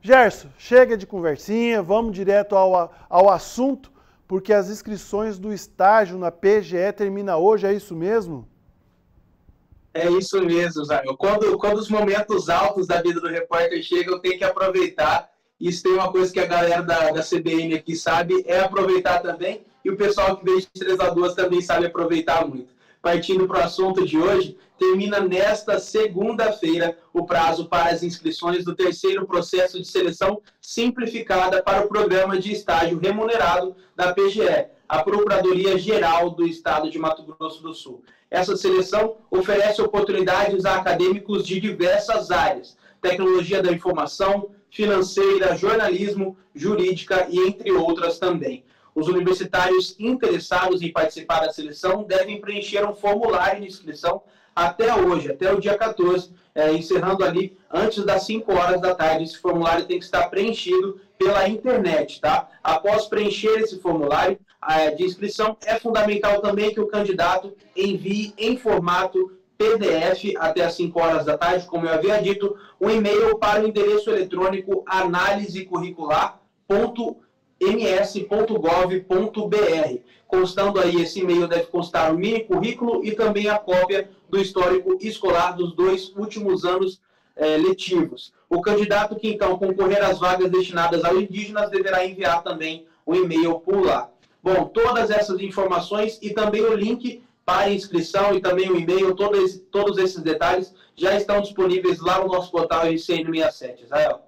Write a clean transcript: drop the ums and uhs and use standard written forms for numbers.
Gerson, chega de conversinha, vamos direto ao assunto, porque as inscrições do estágio na PGE termina hoje, é isso mesmo? É isso mesmo, Zago. Quando os momentos altos da vida do repórter chegam, eu tenho que aproveitar. Isso tem uma coisa que a galera da CBN aqui sabe, é aproveitar também, e o pessoal que veio de 3 a 2 também sabe aproveitar muito. Partindo para o assunto de hoje, termina nesta segunda-feira o prazo para as inscrições do terceiro processo de seleção simplificada para o programa de estágio remunerado da PGE, a Procuradoria-Geral do Estado de Mato Grosso do Sul. Essa seleção oferece oportunidades a acadêmicos de diversas áreas, tecnologia da informação, financeira, jornalismo, jurídica e entre outras também. Os universitários interessados em participar da seleção devem preencher um formulário de inscrição até hoje, até o dia 14, encerrando ali antes das 5 horas da tarde. Esse formulário tem que estar preenchido pela internet, tá? Após preencher esse formulário de inscrição, é fundamental também que o candidato envie em formato PDF até as 5 horas da tarde, como eu havia dito, um e-mail para o endereço eletrônico analisecurricular.ms.gov.br. Constando aí esse e-mail, deve constar o mini currículo e também a cópia do histórico escolar dos 2 últimos anos letivos. O candidato que então concorrer às vagas destinadas aos indígenas deverá enviar também o e-mail por lá. Bom, todas essas informações e também o link para inscrição e também o e-mail, todos esses detalhes já estão disponíveis lá no nosso portal RCN67, Israel.